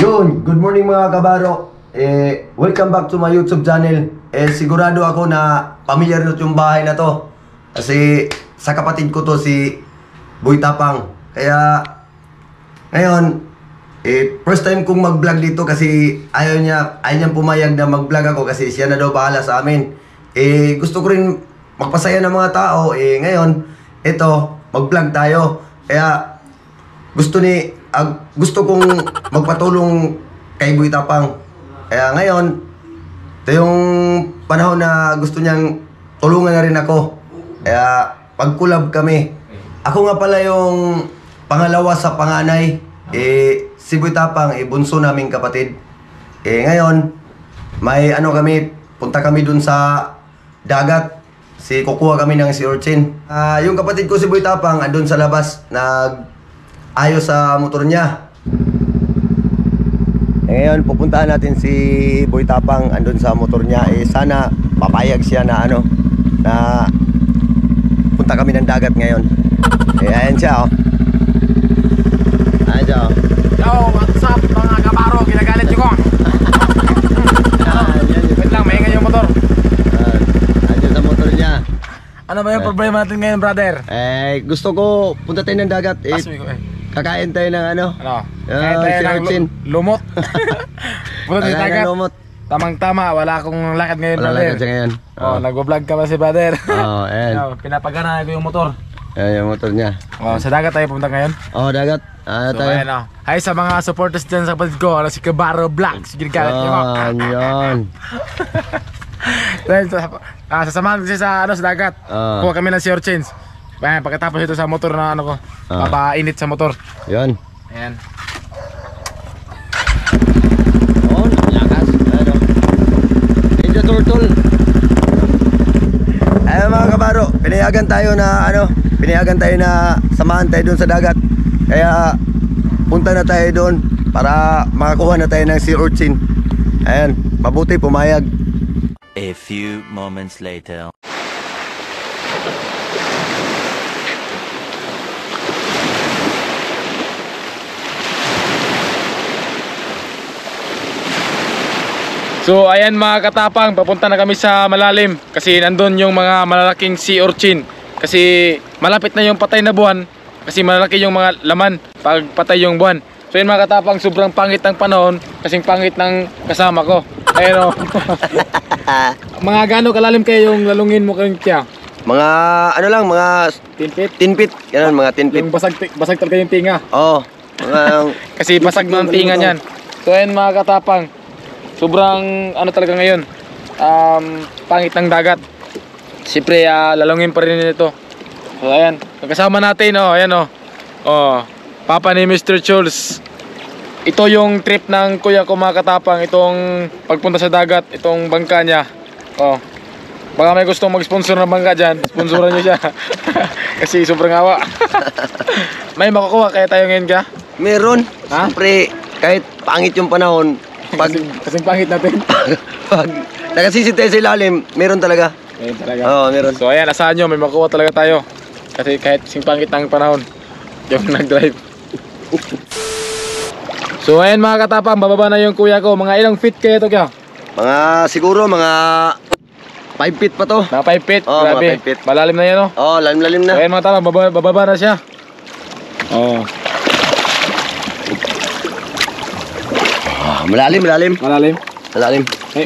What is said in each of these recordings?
Yun, good morning mga kabaro. Welcome back to my YouTube channel. Sigurado ako na familiar na yung bahay na to. Kasi sa kapatid ko to, si Boy Tapang. Kaya ngayon, first time kong mag-vlog dito kasi ayaw niyang pumayag na mag-vlog ako kasi siya na daw bahala sa amin. Gusto ko rin magpasaya ng mga tao. Ngayon, ito, mag-vlog tayo. Kaya gusto kong magpatulong kay Boy Tapang. Kaya ngayon, ito yung panahon na gusto niyang tulungan na rin ako. Kaya pag-collab kami. Ako nga pala yung pangalawa sa panganay. Si Boy Tapang, bunso naming kapatid. Ngayon, may punta kami dun sa dagat. Kukuha kami ng sea urchin. Yung kapatid ko si Boy Tapang, andun sa labas, ayos sa motor niya. Ngayon pupuntahan natin si Boy Tapang, andun sa motor niya. Sana papayag siya na na punta kami ng dagat ngayon. Ayan siya, oh. Ayan siya, oh. Yo, what's up mga kabaro? Ginagalit nyo ko. Wait lang, maingay yung motor. Andun sa motor niya. Ano ba yung problema natin ngayon, brother? Gusto ko punta tayo ng dagat. Kakain tayo ng Kakain tayo ng lumot. Punta tayo ng dagat. Lumot. Tamang-tama, wala akong lakad ngayon, Wala brother. lakad siya ngayon. Nag-vlog ka ba si brother? Ayan. Pinapagana ko yung motor. Ayan yung motor niya. Sa dagat tayo punta ngayon. Dagat. So ayan, hi sa mga supporters dyan sa kapatid ko. Si Kabaro Vlogs. Ginagalit nyo ko. Yan. Sasamahan ko siya sa dagat. Kuha kami ng sea urchins. Pagkatapos ito sa motor na ko, papainit sa motor. Yan. Ayan. Lakas. Ninja Turtle. Ayun mga kabaro, pinayagan tayo na samahan tayo doon sa dagat. Kaya punta na tayo doon para makakuha na tayo ng sea urchin. Ayan, mabuti pumayag. A few moments later. So ayan mga katapang, papunta na kami sa malalim kasi nandun yung mga malalaking sea urchin. Kasi malapit na yung patay na buwan kasi malalaki yung mga laman pag patay yung buwan. So yun mga katapang, sobrang pangit ng panahon kasing pangit ng kasama ko. Ayun o. Mga gano kalalim kayo yung lalungin mo kayong tiya? Mga mga 10 feet? 10 feet. Ganun, mga 10 feet. Yung basag talaga yung tinga. Oo. Kasi basag na ang tinga niyan. So ayun mga katapang, sobrang talaga ngayon, pangit ng dagat. Siyempre lalungin pa rin ito. So ayan, kasama natin ayan Papa ni Mr. Jules. Ito yung trip ng kuya ko mga katapang, itong pagpunta sa dagat, itong bangka niya. Baka may gustong mag-sponsor ng bangka dyan, sponsoran nyo siya. Kasi sobrang awa. May makukuha kaya tayo ngayon ka? Meron. Siyempre, kahit pangit yung panahon, kasing pangit natin. pag nakasisid tayo sa ilalim, meron talaga. Meron talaga. Oo, meron. So ayan, asahan nyo, may makukuha talaga tayo. Kasi kahit kasing pangit ng panahon, yung nag-drive. So ayan mga katapang, bababa na yung kuya ko. Mga ilang feet kayo ito kaya? Siguro mga 5 feet pa to. Mga 5 feet? Oo, Grabe. mga 5 feet. Malalim na yan lalim na. So ayan mga katapang, bababa na siya. Malalim. Malalim? Hey.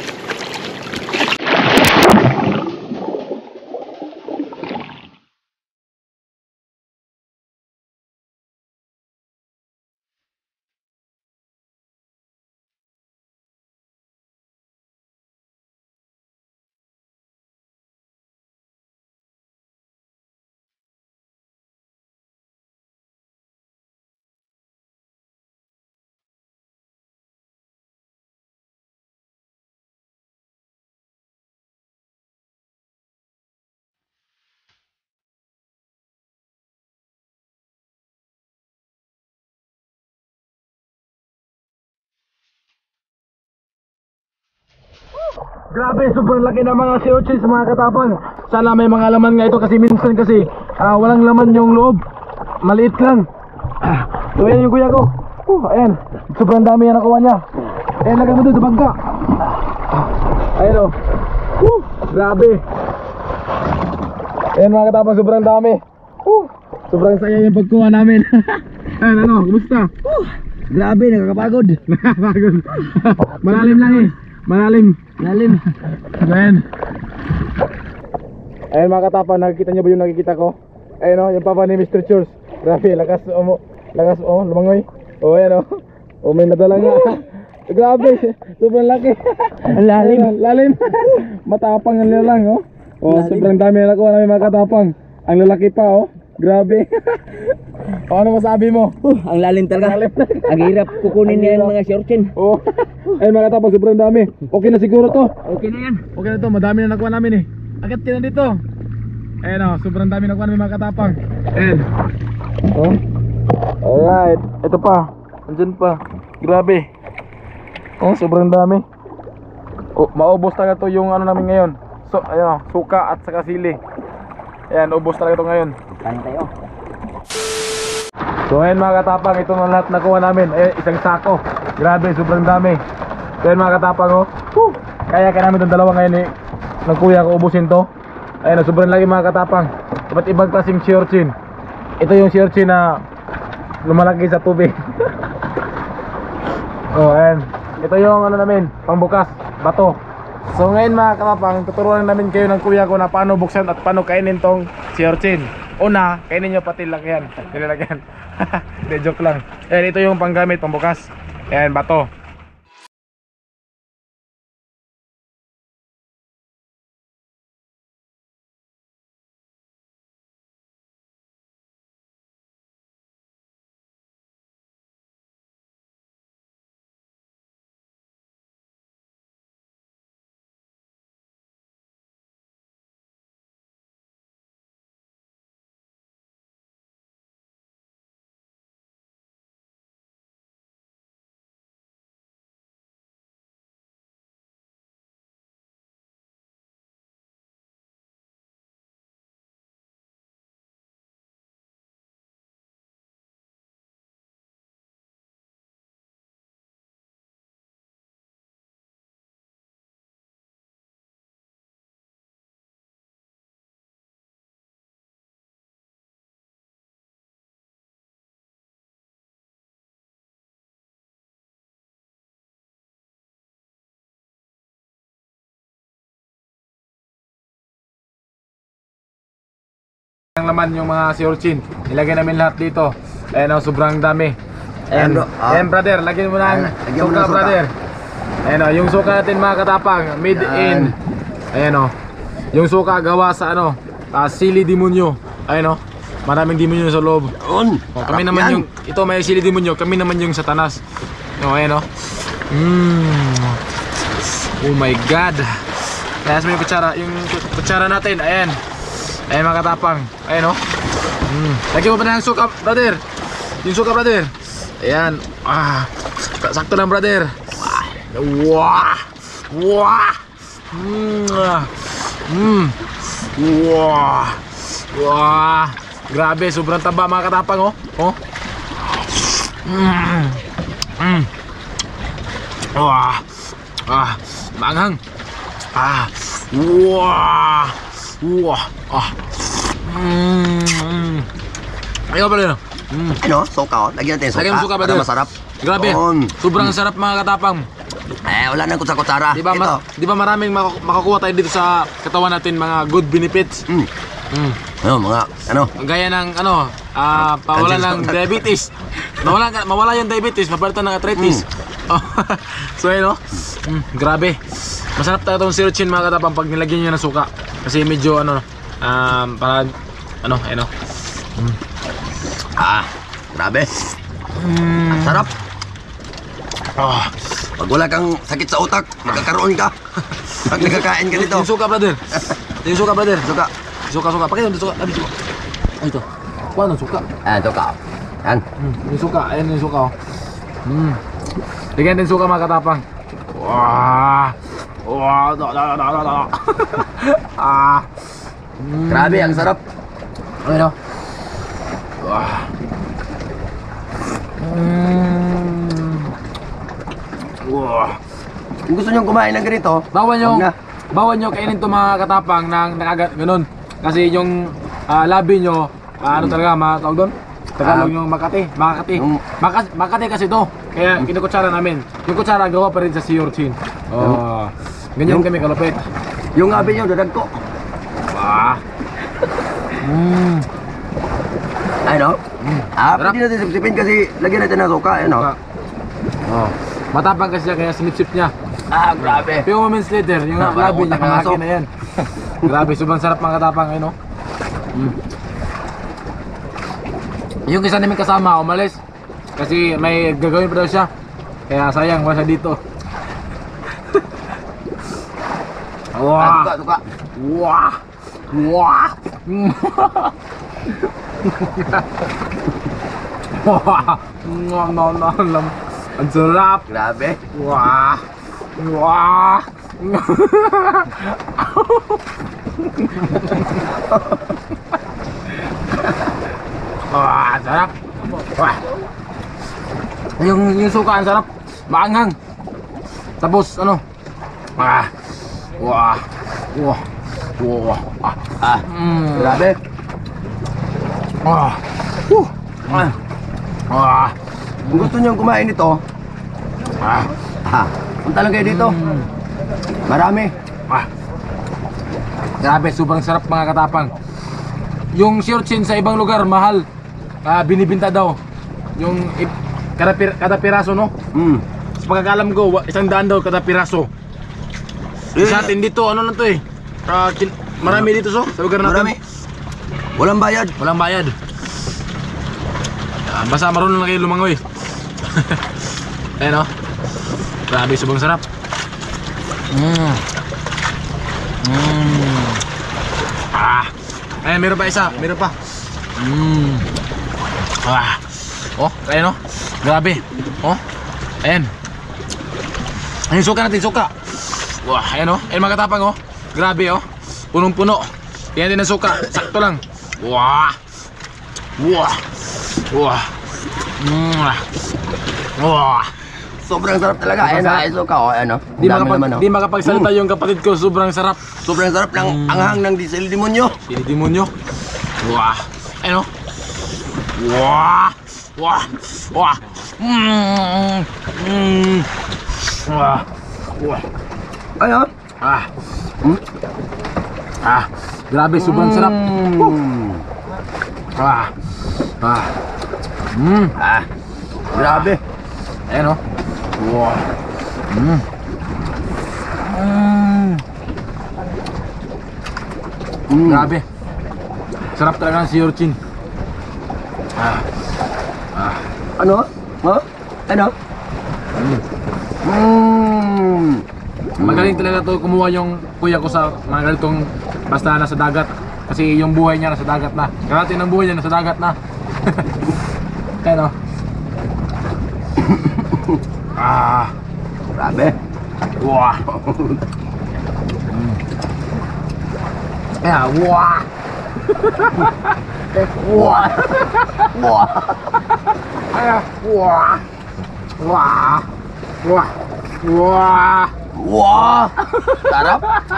Grabe, sobrang laki ng mga sea urchins mga katapang. Sana may mga laman nga ito kasi minsan walang laman yung loob. Maliit lang. So ayan yung kuya ko. Ayan, sobrang dami yan nakuha niya. Eh, lagay mo doon sa bangka. Ayun o. Grabe. Ayan mga katapang, sobrang dami. Sobrang saya yung pagkuha namin. Ayun, ano, kumusta? Grabe, nakakapagod. Nakakapagod. Malalim lang eh. Malalim. Ayan. Ayun mga katapang, nakikita nyo ba yung nakikita ko? Ayun o, yung papa ni Mr. Church. Grabe, lakas lumangoy. O ayan o, may nadala nga. Grabe, sobrang laki. Ang lalim. Ayun, lalim. Matapang ang nilalang o. O, sobrang dami na nakuha namin mga katapang. Ang lalaki pa o. Grabe. O, ano masabi mo? Ang lalim talaga. Ang hirap kukunin niya yung mga shortsin. O, ayun mga katapang, sobrang dami. Okay na siguro to. Okay na yan. Okay na to, madami na nakuha namin eh. Agad ka na dito. Ayan o, sobrang dami nakuha namin mga katapang. Ayan. O. Alright, ito pa. Andyan pa. Grabe. Oh, sobrang dami. Oh, maubos talaga to yung ano namin ngayon. So, ayan, suka at saka sili. Ayan, ubos talaga to ngayon. Kain tayo. So, ayan mga katapang, ito na lahat nakuha namin. Ayan, isang sako. Grabe, sobrang dami. So, ayan mga katapang, oh. Kaya namin itong dalawa ngayon eh. Ng kuya ko ubusin to. Ayan, sobrang lagi mga katapang. Iba't ibang klaseng shortsin. Ito yung shortsin na lumalaki sa tubig. Oh, ayan. Ito yung ano namin, pangbukas, bato. So ngayon mga katapang, tuturuan namin kayo ng kuya ko na paano buksan at paano kainin tong shortsin. Una, kainin nyo pati lagyan. Nilalagyan. Hindi, joke lang. Ayan, ito yung panggamit, pangbukas. Ayan, bato. Ang laman yung mga shortsin. Ilagay namin lahat dito. Ayan o, sobrang dami. Ayan, ayan brother, lagyan mo na ang lagyan mo suka ng suka. brother. Ayan o, yung suka natin mga katapang, made in. Ayan o, yung suka gawa sa ano, sili demonyo. Ayan o, maraming demonyo sa loob. Yun. O, kami naman yung, ito may sili demonyo, kami naman yung satanas. O, ayan o. Oh my god. Ayan sa may kutsara, yung kutsara natin, ayan. Ayan mga katapang. Ayan o. Lagyan mo pa na yung suka brother. Yung suka brother. Ayan. Sakto lang brother. Wah. Wah. Wah. Wah. Grabe, sobrang taba mga katapang oh. Wah. Maanghang. Wah. Wah. Ayaw pa rin. Ano? Suka, oh. Lagyan natin suka. Lagyan mo suka, para brother. masarap. Grabe. Yun. Sobrang sarap mga katapang. Wala nang kutsara. Di ba, Ito. di ba maraming makakuha tayo dito sa katawan natin mga good benefits? Ano, mga, ano? Gaya ng ano, pawala ng diabetes. Mawala yung diabetes, mapalitan ng arthritis. So ayun no. Grabe. Masarap tayo itong shortsin mga katapang pag nilagyan nyo ng suka. Kasi medyo ano, para ano, ayun no. Grabe. Sarap. Pag wala kang sakit sa utak, magkakaroon ka. Pag nagkakain ka nito. Yung suka brother. Yung suka brother. Suka. Suka. Pakita mo yung suka. Suka. Ay ito. Kuha ng suka. Suka. Yan. Yung suka. Ayan yung suka. Bigyan din suka mga katapang. Wah. Wah. Grabe, ang sarap. Ano? Wah. Wow. Kung gusto nyo kumain ng ganito, Bawal nyo, huwag na. bawal nyo kainin to mga katapang nang nakagat ganun. Kasi yung labi nyo, ano talaga, tawag doon? Tagalog yung Makati. Makati kasi to. Kaya kinukutsara namin. Yung kutsara gawa pa rin sa sea urchin. Oh, ganyan kami kalupit. Yung abi nyo, dadag ko. Wah. Ano? Sarap. Pwede natin sipsipin kasi lagyan natin ng suka, ano? Oh. Matapang kasi siya kaya sinipsip niya. Grabe. Few moments later, yung Parang labi niya utak ng aso. kamaki na yan. Grabe, sobrang sarap mga katapang eh, no? Yung isa namin kasama, umalis. Kasi may gagawin pa daw siya. Kaya sayang, wala siya dito. Wah! Suka. Wah! Wah! Wah! No. Ang sarap! Grabe. Wah! Wah! Wah, sarap. Wah. Yung suka ang sarap. Maanghang. Tapos ano? Wah. Wah. Wah. Wah. Grabe. Wah. Ah. Wah. Kung gusto nyo kumain ito, Ah. punta lang kayo dito. Marami. Ah. Grabe, sobrang sarap mga katapang. Yung shortchin sa ibang lugar mahal. Binibinta daw. Yung kada piraso, no? Sa pagkakalam ko, 100 daw kada piraso. Sa atin dito, ano lang to eh. Marami dito sa lugar natin. Marami. Walang bayad. Walang bayad. Basta marunong lang kayo lumangoy. Ayan o. Grabe, sobrang sarap. Ayan, meron pa isa. Meron pa. Oh, ayan o. Grabe. Oh, ayan. Ayan, suka natin, suka. Wah, ayan o. Ayan mga katapang o. Grabe o. Punong-puno. Tingnan din ang suka. Sakto lang. Wah. Wah. Wah. Wah. Sobrang sarap talaga. Ayan na, suka. O, ano? Di makapagsalita yung kapatid ko. Sobrang sarap. Sobrang sarap ng anghang ng diesel demonyo. Sinidemonyo. Wah. Ano? Wah. Wah. Wah. Wah. Wah. Ano? Grabe, sobrang sarap. Grabe. Ayan o. Wow. Grabe. Sarap talaga ng sea urchin. Ano? Oh? Ano? Magaling talaga to kumuha yung kuya ko sa mga ganitong basta nasa dagat. Kasi yung buhay niya nasa dagat na. Karati ng buhay niya nasa dagat na. Ayan o. Grabe. Wah. Yeah, wah. Wah. Wah. Wah. Wah. Wah. Wah. Wah. Sarap.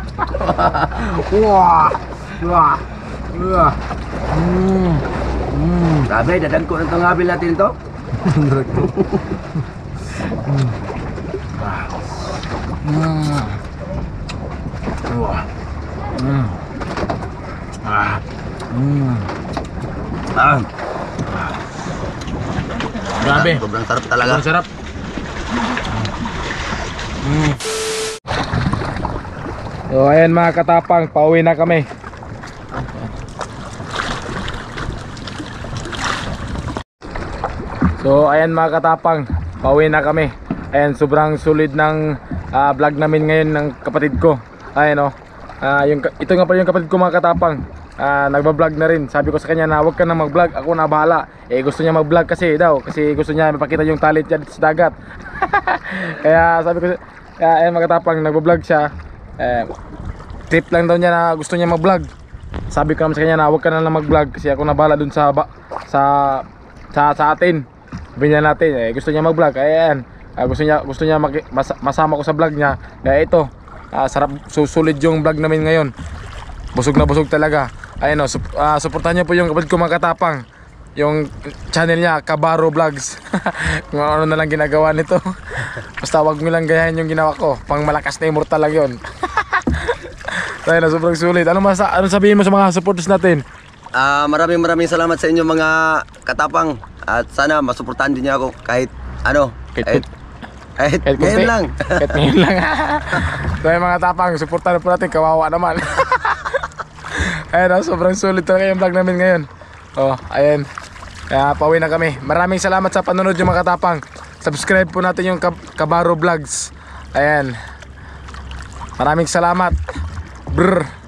Wah. Wah. Wah. Grabe, dadan ko ng tangabil natin to. Grabe. Sobrang sarap talaga. Sobrang sarap. So ayan mga katapang, pauwi na kami. So ayan mga katapang, pauwi na kami. Ayan, sobrang sulit ng vlog namin ngayon ng kapatid ko. Ayan o. Ito nga pala yung kapatid ko mga katapang. Nagba-vlog na rin. Sabi ko sa kanya na huwag ka na mag-vlog, ako na bahala. Gusto niya mag-vlog kasi gusto niya mapakita yung talent niya dito sa dagat. Kaya sabi ko, ayan mga katapang, nagba-vlog siya. Trip lang daw niya na gusto niya mag-vlog. Sabi ko naman sa kanya na huwag ka na lang mag-vlog kasi ako na bahala dun sa atin. Sabi niya natin, gusto niya mag-vlog. Ayan, gusto niya masama ko sa vlog niya. Kaya ito, sarap, susulit yung vlog namin ngayon. Busog na busog talaga. Ayun o, suportahan niyo po yung kapatid ko mga katapang. Yung channel niya, Kabaro Vlogs. Kung ano na lang ginagawa nito. Basta wag mo lang gayahin yung ginawa ko. Pang malakas na immortal lang yun. Ayun na, sobrang sulit. Ano sabihin mo sa mga supporters natin? Maraming salamat sa inyo mga katapang. At sana masuportahan din niyo ako kahit ano. Kahit ngayon lang. Kahit ngayon lang. So ayun mga tapang, supportahan po natin. Kawawa naman. Ayun, sobrang sulit talaga yung vlog namin ngayon. Oh, ayun. Kaya pauwi na kami. Maraming salamat sa panonood yung mga katapang. Subscribe po natin yung Kabaro Vlogs. Ayan. Maraming salamat. Brr.